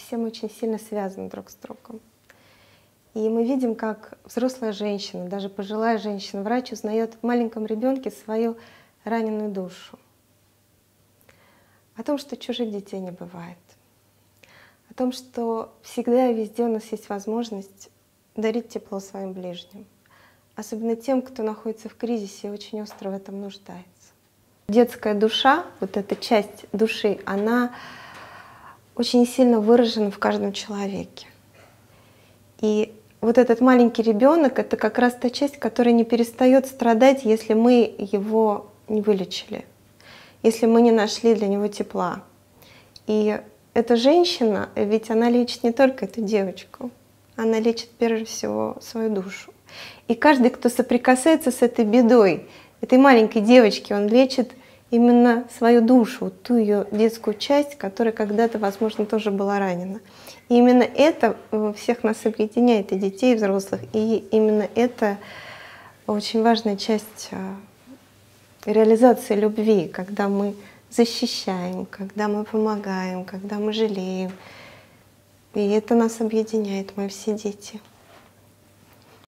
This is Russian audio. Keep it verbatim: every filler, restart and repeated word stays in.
все мы очень сильно связаны друг с другом. И мы видим, как взрослая женщина, даже пожилая женщина, врач узнает в маленьком ребенке свою раненую душу. О том, что чужих детей не бывает. О том, что всегда и везде у нас есть возможность дарить тепло своим ближним. Особенно тем, кто находится в кризисе и очень остро в этом нуждается. Детская душа, вот эта часть души, она очень сильно выражена в каждом человеке. И вот этот маленький ребенок — это как раз та часть, которая не перестает страдать, если мы его не вылечили, если мы не нашли для него тепла. И эта женщина, ведь она лечит не только эту девочку, она лечит прежде всего свою душу. И каждый, кто соприкасается с этой бедой, этой маленькой девочки, он лечит именно свою душу, вот ту ее детскую часть, которая когда-то, возможно, тоже была ранена. И именно это всех нас объединяет, и детей, и взрослых. И именно это очень важная часть реализации любви, когда мы защищаем, когда мы помогаем, когда мы жалеем. И это нас объединяет, мы все дети.